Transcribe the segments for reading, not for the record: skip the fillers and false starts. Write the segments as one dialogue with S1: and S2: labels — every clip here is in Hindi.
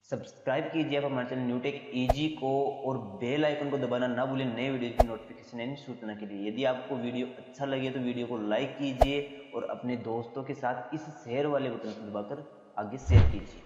S1: सब्सक्राइब कीजिए आप हमारे चैनल न्यूटेक ईजी को और बेल आइकन को दबाना ना भूलें नए वीडियो की नोटिफिकेशन यानी सूचना के लिए। यदि आपको वीडियो अच्छा लगे तो वीडियो को लाइक कीजिए और अपने दोस्तों के साथ इस शेयर वाले बटन को दबाकर आगे शेयर कीजिए।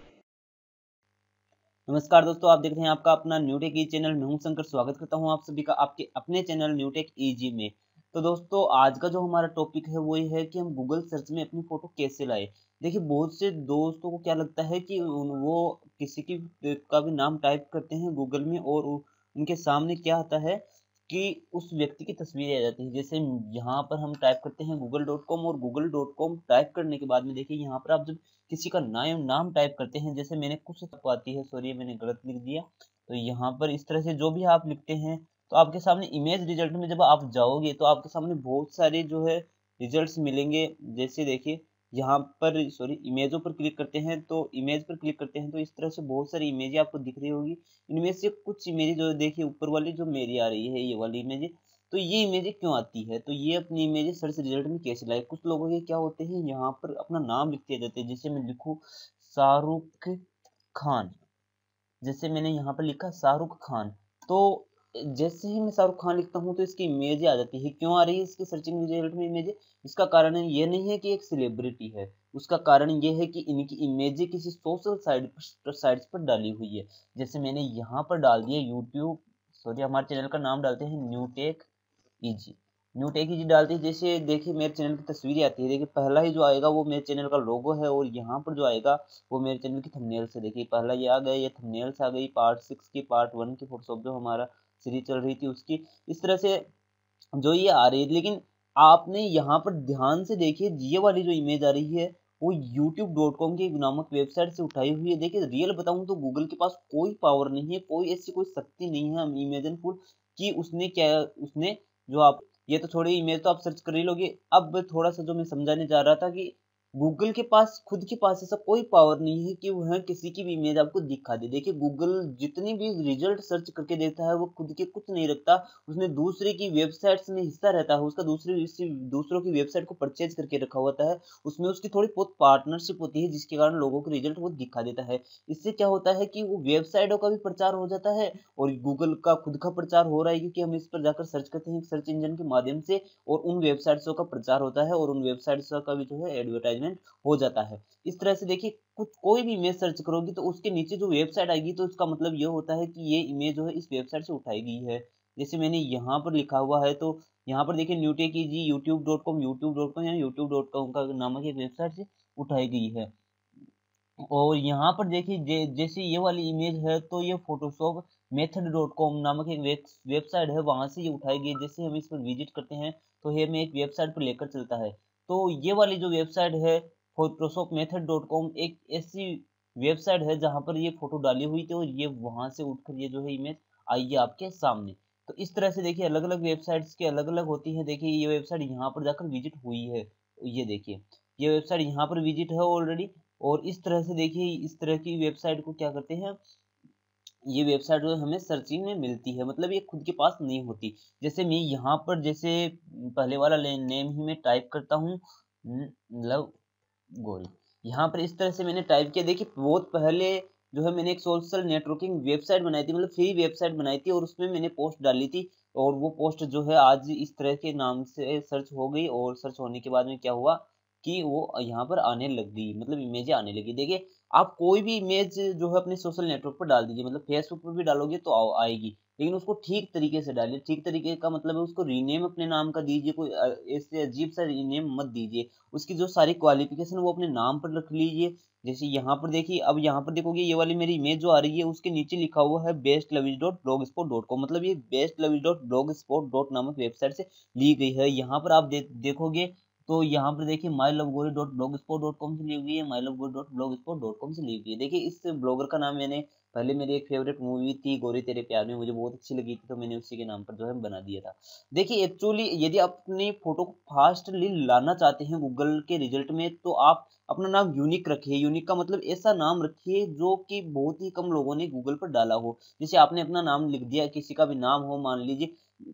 S1: नमस्कार दोस्तों, आप देख रहे हैं आपका अपना न्यूटेक ईजी चैनल। मैं हूं शंकर, स्वागत करता हूं आप सभी का आपके अपने चैनल न्यूटेक ईजी में। तो दोस्तों, आज का जो हमारा टॉपिक है वो ये है कि हम गूगल सर्च में अपनी फोटो कैसे लाएं। देखिए, बहुत से दोस्तों को क्या लगता है कि वो किसी की का भी नाम टाइप करते हैं गूगल में और उनके सामने क्या आता है कि उस व्यक्ति की तस्वीर आ जाती है। जैसे यहाँ पर हम टाइप करते हैं google.com और google.com टाइप करने के बाद में देखिए यहाँ पर आप जब किसी का नाम टाइप करते हैं, जैसे मैंने कुछ आती है, सॉरी मैंने गलत लिख दिया। तो यहाँ पर इस तरह से जो भी आप लिखते हैं तो आपके सामने इमेज रिजल्ट में जब आप जाओगे तो आपके सामने बहुत सारे जो है रिजल्ट्स मिलेंगे। जैसे देखिए यहाँ पर सॉरी इमेजों पर क्लिक करते हैं, तो इमेज पर क्लिक करते हैं तो इस तरह से बहुत सारी इमेजें आपको दिख रही होगी। इनमें से कुछ इमेजें जो देखिए ऊपर वाली जो मेरी आ रही है ये वाली इमेज, तो ये इमेजें क्यों आती है, तो ये अपनी इमेजें सर्च रिजल्ट में कैसे लाए। कुछ लोगों के क्या होते हैं यहाँ पर अपना नाम लिख दिया जाते हैं। जैसे मैं लिखूँ शाहरुख खान, जैसे मैंने यहाँ पर लिखा शाहरुख खान, तो जैसे ही मैं शाहरुख खान लिखता हूँ तो इसकी इमेज आ जाती है। क्यों आ रही है इसकी सर्चिंग रिजल्ट में इमेज? इसका कारण ये नहीं है कि एक सेलिब्रिटी है, उसका कारण ये है कि इनकी इमेजें किसी सोशल साइट्स पर डाली हुई है। जैसे मैंने यहाँ पर डाल दिया यूट्यूब, सॉरी हमारे चैनल का नाम डालते हैं न्यूटेक ईजी। न्यूटेक ईजी डालते ही जैसे देखिए मेरे चैनल की तस्वीर आती है। देखिए पहला ही जो आएगा वो मेरे चैनल का लोगो है और यहाँ पर जो आएगा वो मेरे चैनल की थंबनेल से। देखिए पहला ये आ गया, ये थंबनेल्स आ गई पार्ट 6 की, पार्ट 1 की फोटोशॉप जो हमारा सीरीज चल रही थी उसकी। इस तरह से जो ये आ रही है, लेकिन आपने यहाँ पर ध्यान से देखिए ये वाली जो इमेज आ रही है वो youtube.com की नामक वेबसाइट से उठाई हुई है। देखिए रियल बताऊं तो गूगल के पास कोई पावर नहीं है, कोई ऐसी कोई शक्ति नहीं है इमेजिनफुल कि उसने क्या उसने जो आप ये तो छोड़िए, इमेज तो आप सर्च कर ही लोगे। अब थोड़ा सा जो मैं समझाने जा रहा था कि गूगल के पास खुद के पास ऐसा कोई पावर नहीं है कि वह किसी की भी इमेज आपको दिखा दे। देखिए गूगल जितनी भी रिजल्ट सर्च करके देता है वो खुद के कुछ नहीं रखता, उसने दूसरे की वेबसाइट्स में हिस्सा रहता है, उसका दूसरों की वेबसाइट को परचेज करके रखा होता है, उसमें उसकी थोड़ी बहुत पार्टनरशिप होती है जिसके कारण लोगों के रिजल्ट वो दिखा देता है। इससे क्या होता है कि वो वेबसाइटों का भी प्रचार हो जाता है और गूगल का खुद का प्रचार हो रहा है, क्योंकि हम इस पर जाकर सर्च करते हैं सर्च इंजन के माध्यम से और उन वेबसाइट्सों का प्रचार होता है और उन वेबसाइट्स का भी जो है एडवर्टाइजमेंट हो जाता है। इस तरह से देखिए कुछ कोई भी इमेज सर्च करोगी तो उसके नीचे जो वेबसाइट आएगी तो उसका मतलब ये होता है कि ये इमेज जो है इस वेबसाइट से उठाई गई है। जैसे मैंने यहाँ पर लिखा हुआ है तो यहाँ पर देखिए न्यूटेक ईजी यूट्यूब.com या यूट्यूब.com का नामक एक वेबसाइट से उठाई गई है। और यहाँ पर देखिए जैसे ये वाली इमेज है तो ये फोटोशॉप मेथड.com नामक एक वेबसाइट है, वहां से ये उठाई गई। जैसे हम इस पर विजिट करते हैं तो ये हमें एक वेबसाइट पर लेकर चलता है। तो ये वाली जो वेबसाइट है फोटोशॉप मेथड.com एक ऐसी वेबसाइट है जहां पर ये फोटो डाली हुई थी और ये वहां से उठकर ये जो है इमेज आई है आपके सामने। तो इस तरह से देखिए अलग अलग वेबसाइट्स की अलग अलग होती है। देखिए ये वेबसाइट यहाँ पर जाकर विजिट हुई है, ये देखिए ये वेबसाइट यहाँ पर विजिट है ऑलरेडी। और इस तरह से देखिए इस तरह की वेबसाइट को क्या करते हैं, ये वेबसाइट जो है हमें सर्चिंग में मिलती है, मतलब ये खुद के पास नहीं होती। जैसे मैं यहाँ पर जैसे पहले वाला नेम ही मैं टाइप करता हूँ लव गोरी, यहाँ पर इस तरह से मैंने टाइप किया। देखिए बहुत पहले जो है मैंने एक सोशल नेटवर्किंग वेबसाइट बनाई थी, मतलब फ्री वेबसाइट बनाई थी और उसमें मैंने पोस्ट डाली थी और वो पोस्ट जो है आज इस तरह के नाम से सर्च हो गई और सर्च होने के बाद में क्या हुआ कि वो यहाँ पर आने लग गई, मतलब इमेजें आने लगी। देखिए आप कोई भी इमेज जो है अपने सोशल नेटवर्क पर डाल दीजिए, मतलब फेसबुक पर भी डालोगे तो आएगी, लेकिन उसको ठीक तरीके से डालिए। ठीक तरीके का मतलब है उसको रीनेम अपने नाम का दीजिए, कोई ऐसे अजीब सा रीनेम मत दीजिए। उसकी जो सारी क्वालिफिकेशन वो अपने नाम पर रख लीजिए। जैसे यहाँ पर देखिए, अब यहाँ पर देखोगे ये वाली मेरी इमेज जो आ रही है उसके नीचे लिखा हुआ है bestluvage.blogspot.com, मतलब ये bestluvage.blogspot नामक वेबसाइट से ली गई है। यहाँ पर आप देखोगे तो यहाँ पर देखिए myluvegori.blogspot.com से ली हुई है, myluvegori.blogspot.com से ली हुई है। देखिए इस ब्लॉगर का नाम मैंने पहले मेरी एक फेवरेट मूवी थी गोरी तेरे प्यार में, मुझे बहुत अच्छी लगी थी तो मैंने उसी के नाम पर जो है बना दिया था। देखिए एक्चुअली यदि आप अपनी फोटो को फास्टली लाना चाहते हैं गूगल के रिजल्ट में तो आप अपना नाम यूनिक रखिए। यूनिक का मतलब ऐसा नाम रखिए जो कि बहुत ही कम लोगों ने गूगल पर डाला हो। जैसे आपने अपना नाम लिख दिया, किसी का भी नाम हो, मान लीजिए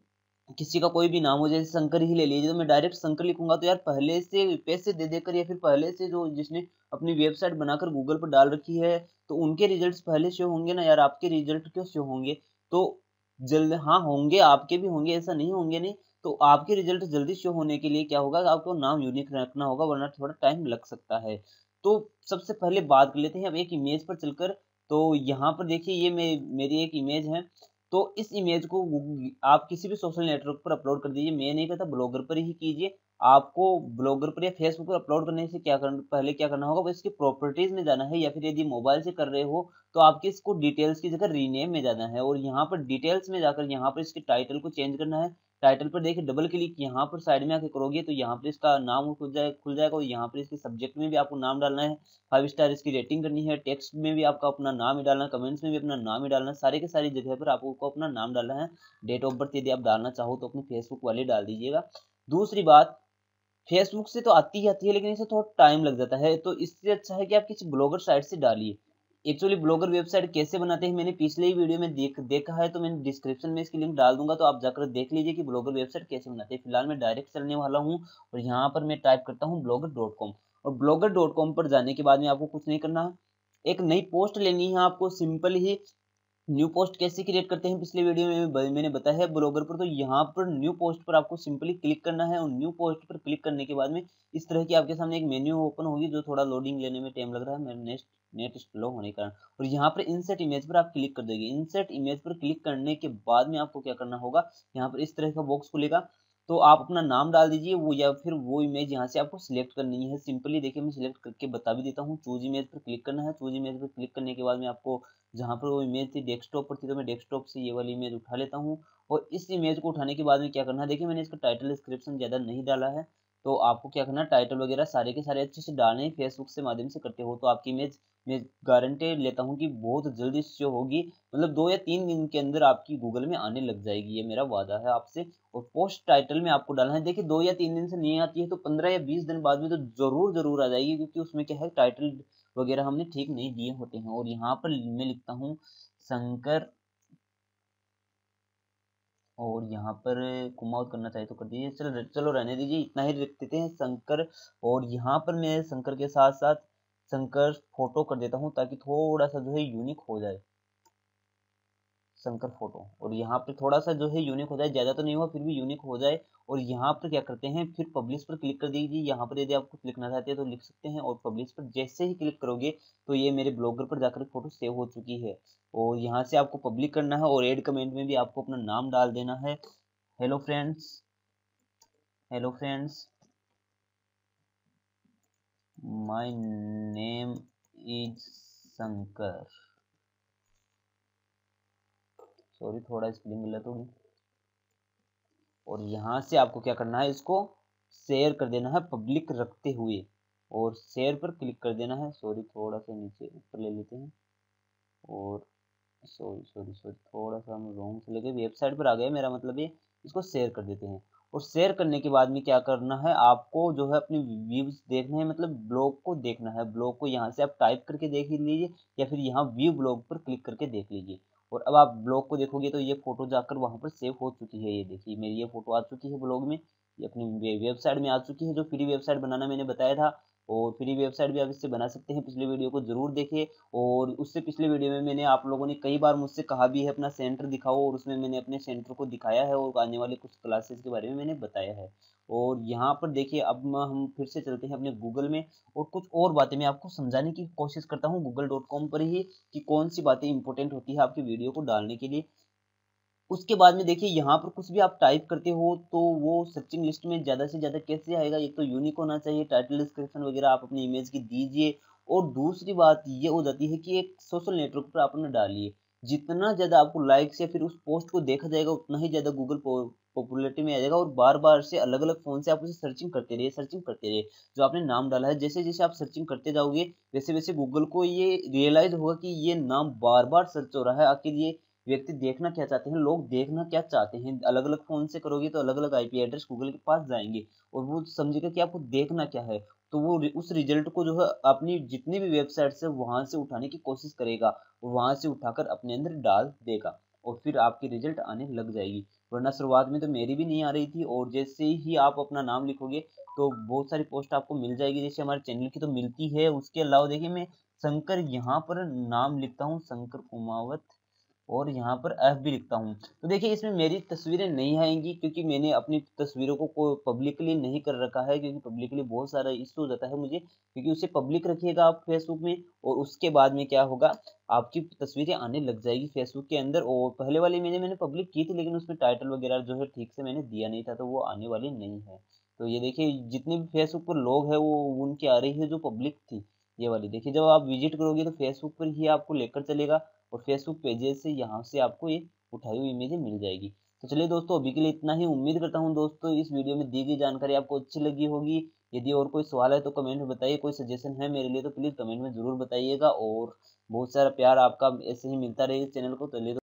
S1: किसी का कोई भी नाम हो, जैसे शंकर ही ले लीजिए, तो मैं डायरेक्ट शंकर लिखूंगा तो यार पहले से पैसे दे देकर या फिर पहले से जो जिसने अपनी वेबसाइट बनाकर गूगल पर डाल रखी है तो उनके रिजल्ट्स पहले शो होंगे ना यार, आपके रिजल्ट क्यों शो होंगे? तो जल्द हाँ होंगे, आपके भी होंगे, ऐसा नहीं होंगे नहीं। तो आपके रिजल्ट जल्दी शो होने के लिए क्या होगा, आपको नाम यूनिक रखना होगा, वरना थोड़ा टाइम लग सकता है। तो सबसे पहले बात कर लेते हैं अब एक इमेज पर चलकर। तो यहाँ पर देखिए ये मेरी एक इमेज है। तो इस इमेज को आप किसी भी सोशल नेटवर्क पर अपलोड कर दीजिए। मैं नहीं कहता ब्लॉगर पर ही कीजिए। आपको ब्लॉगर पर या फेसबुक पर अपलोड करने से पहले क्या करना होगा, इसकी प्रॉपर्टीज में जाना है, या फिर यदि मोबाइल से कर रहे हो तो आपके इसको डिटेल्स की जगह रीनेम में जाना है, और यहाँ पर डिटेल्स में जाकर यहाँ पर इसके टाइटल को चेंज करना है। टाइटल पर देखिए डबल क्लिक यहाँ पर साइड में आके करोगे तो यहाँ पर इसका नाम खुल जाएगा, और यहाँ पर इसके सब्जेक्ट में भी आपको नाम डालना है, 5 स्टार इसकी रेटिंग करनी है, टेक्स्ट में भी आपका अपना नाम ही डालना है, कमेंट्स में भी अपना नाम ही डालना है, सारी के सारी जगह पर आपको अपना नाम डालना है। डेट ऑफ बर्थ यदि आप डालना चाहो तो अपनी फेसबुक वाली डाल दीजिएगा। दूसरी बात, फेसबुक से तो आती ही आती है लेकिन इसे थोड़ा टाइम लग जाता है, तो इससे अच्छा है कि आप किसी ब्लॉगर साइट से डालिए। एक्चुअली ब्लॉगर वेबसाइट कैसे बनाते हैं मैंने पिछले ही वीडियो में देखा है, तो मैंने डिस्क्रिप्शन में इसकी लिंक डाल दूंगा, तो आप जाकर देख लीजिए कि ब्लॉगर वेबसाइट कैसे बनाते हैं। फिलहाल मैं डायरेक्ट चलने वाला हूँ और यहाँ पर मैं टाइप करता हूँ blogger.com, और blogger.com पर जाने के बाद में आपको कुछ नहीं करना है, एक नई पोस्ट लेनी है आपको। सिंपल ही न्यू पोस्ट कैसे क्रिएट करते हैं पिछले वीडियो में मैंने बताया है ब्लॉगर पर। तो यहाँ पर न्यू पोस्ट पर आपको सिंपली क्लिक करना है, और न्यू पोस्ट पर क्लिक करने के बाद में इस तरह की आपके सामने एक मेन्यू ओपन होगी, जो थोड़ा लोडिंग लेने में टाइम लग रहा है मेरे नेट स्लो होने के कारण। और यहाँ पर इंसर्ट इमेज पर आप क्लिक कर देंगे। इंसर्ट इमेज पर क्लिक करने के बाद में आपको क्या करना होगा, यहाँ पर इस तरह का बॉक्स खुलेगा, तो आप अपना नाम डाल दीजिए वो, या फिर वो इमेज यहाँ से आपको सिलेक्ट करनी है। सिंपली देखिए मैं सिलेक्ट करके बता भी देता हूँ। चूज इमेज पर क्लिक करना है। चूज इमेज पर क्लिक करने के बाद में आपको जहाँ पर वो इमेज थी डेस्कटॉप पर थी, तो मैं डेस्कटॉप से ये वाली इमेज उठा लेता हूँ। और इस इमेज को उठाने के बाद में क्या करना है, देखिए मैंने इसका टाइटल डिस्क्रिप्शन ज़्यादा नहीं डाला है, तो आपको क्या करना है, टाइटल वगैरह सारे के सारे अच्छे से डालने। फेसबुक से माध्यम से करते हो तो आपकी इमेज मैं गारंटी लेता हूँ कि बहुत जल्दी शो होगी, मतलब 2 या 3 दिन के अंदर आपकी गूगल में आने लग जाएगी, ये मेरा वादा है आपसे। और पोस्ट टाइटल में आपको डालना है, देखिए 2 या 3 दिन से नहीं आती है तो 15 या 20 दिन बाद में तो जरूर आ जाएगी, क्योंकि उसमें क्या है, टाइटल वगैरह हमने ठीक नहीं दिए होते हैं। और यहाँ पर मैं लिखता हूँ शंकर, और यहाँ पर कुमाऊत करना चाहिए तो कर दीजिए, चलो चलो रहने दीजिए, इतना ही रख देते हैं शंकर। और यहाँ पर मैं शंकर के साथ साथ शंकर फोटो कर देता हूँ, ताकि थोड़ा सा जो है यूनिक हो जाए, शंकर फोटो। और यहाँ पे थोड़ा सा जो है यूनिक हो जाए, ज्यादा तो नहीं हुआ फिर भी यूनिक हो जाए। और यहाँ पर क्या करते हैं, फिर पब्लिश पर क्लिक कर दीजिए। यहाँ पर यदि आप कुछ लिखना चाहते हैं तो लिख सकते हैं, और पब्लिश पर जैसे ही क्लिक करोगे तो ये मेरे ब्लॉगर पर जाकर फोटो सेव हो चुकी है। और यहाँ से आपको पब्लिक करना है, और एड कमेंट में भी आपको अपना नाम डाल देना है। Hello friends, hello friends, my name is Shankar. Sorry थोड़ा स्पेलिंग गलत होगी। और यहाँ से आपको क्या करना है, इसको शेयर कर देना है पब्लिक रखते हुए, और शेयर पर क्लिक कर देना है। सॉरी थोड़ा सा नीचे ऊपर ले लेते हैं, और सॉरी सॉरी सॉरी थोड़ा सा हम रॉन्ग चले गए, वेबसाइट पर आ गए, मेरा मतलब ये। इसको शेयर कर देते हैं, और शेयर करने के बाद में क्या करना है, आपको जो है अपने व्यूज देखने हैं, मतलब ब्लॉग को देखना है। ब्लॉग को यहाँ से आप टाइप करके देख लीजिए, या फिर यहाँ व्यू ब्लॉग पर क्लिक करके देख लीजिए। और अब आप ब्लॉग को देखोगे तो ये फोटो जाकर वहां पर सेव हो चुकी है। ये देखिए मेरी ये फोटो आ चुकी है ब्लॉग में, ये अपनी वेबसाइट में आ चुकी है, जो फ्री वेबसाइट बनाना मैंने बताया था। और फ्री वेबसाइट भी आप इससे बना सकते हैं, पिछले वीडियो को जरूर देखिए। और उससे पिछले वीडियो में मैंने, आप लोगों ने कई बार मुझसे कहा भी है अपना सेंटर दिखाओ, और उसमें मैंने अपने सेंटर को दिखाया है, और आने वाले कुछ क्लासेस के बारे में मैंने बताया है। और यहाँ पर देखिए अब हम फिर से चलते हैं अपने गूगल में, और कुछ और बातें मैं आपको समझाने की कोशिश करता हूँ google.com पर ही, कि कौन सी बातें इंपॉर्टेंट होती है आपकी वीडियो को डालने के लिए। उसके बाद में देखिए यहाँ पर कुछ भी आप टाइप करते हो तो वो सर्चिंग लिस्ट में ज्यादा से ज्यादा कैसे आएगा, एक तो यूनिक होना चाहिए, टाइटल डिस्क्रिप्शन वगैरह आप अपनी इमेज की दीजिए। और दूसरी बात ये हो जाती है कि एक सोशल नेटवर्क पर आपने डालिए, जितना ज्यादा आपको लाइक्स या फिर उस पोस्ट को देखा जाएगा उतना ही ज्यादा गूगल पॉपुलरिटी में आ जाएगा। और बार बार से अलग अलग फोन से आप उसे सर्चिंग करते रहिए, सर्चिंग करते रहिए, जो आपने नाम डाला है। जैसे जैसे आप सर्चिंग करते जाओगे वैसे वैसे गूगल को ये रियलाइज होगा कि ये नाम बार बार सर्च हो रहा है, आखिर ये व्यक्ति देखना क्या चाहते हैं, लोग देखना क्या चाहते हैं। अलग अलग फोन से करोगे तो अलग अलग आईपी एड्रेस गूगल के पास जाएंगे, और वो समझेगा कि आपको देखना क्या है। तो वो उस रिजल्ट को जो है अपनी जितनी भी वेबसाइट से वहां से उठाने की कोशिश करेगा, और वहां से उठाकर अपने अंदर डाल देगा। और फिर आपकी रिजल्ट आने लग जाएगी। वरना शुरुआत में तो मेरी भी नहीं आ रही थी, और जैसे ही आप अपना नाम लिखोगे तो बहुत सारी पोस्ट आपको मिल जाएगी, जैसे हमारे चैनल की तो मिलती है। उसके अलावा देखिए मैं शंकर यहाँ पर नाम लिखता हूँ, शंकर कुमावत, और यहाँ पर एफ भी लिखता हूँ। तो देखिए इसमें मेरी तस्वीरें नहीं आएंगी, क्योंकि मैंने अपनी तस्वीरों को पब्लिकली नहीं कर रखा है, क्योंकि पब्लिकली बहुत सारा इशू हो जाता है मुझे, क्योंकि उसे पब्लिक रखिएगा आप फेसबुक में, और उसके बाद में क्या होगा, आपकी तस्वीरें आने लग जाएगी फेसबुक के अंदर। और पहले वाली मैंने पब्लिक की थी, लेकिन उसमें टाइटल वगैरह जो है ठीक से मैंने दिया नहीं था, तो वो आने वाली नहीं है। तो ये देखिए जितने भी फेसबुक पर लोग हैं वो उनकी आ रही है जो पब्लिक थी, ये वाली। देखिए जब आप विजिट करोगे तो फेसबुक पर ही आपको लेकर चलेगा, और फेसबुक पेजेस से यहाँ से आपको ये उठाई हुई इमेजें मिल जाएगी। तो चलिए दोस्तों अभी के लिए इतना ही। उम्मीद करता हूँ दोस्तों इस वीडियो में दी गई जानकारी आपको अच्छी लगी होगी। यदि और कोई सवाल है तो कमेंट में बताइए, कोई सजेशन है मेरे लिए तो प्लीज़ कमेंट में ज़रूर बताइएगा, और बहुत सारा प्यार आपका ऐसे ही मिलता रहे इस चैनल को। चलिए